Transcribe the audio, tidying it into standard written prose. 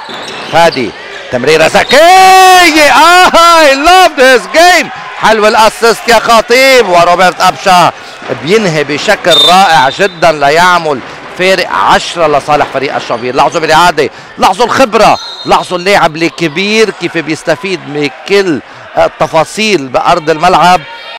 فادي تمريرة ذكية. I love this game. حلو الاسيست يا خطيب، وروبرت أبشا بينهي بشكل رائع جدا ليعمل فارق 10 لصالح فريق الشافير. لاحظوا بالإعادة، لاحظوا الخبرة، لاحظوا اللاعب الكبير كيف بيستفيد من كل التفاصيل بأرض الملعب.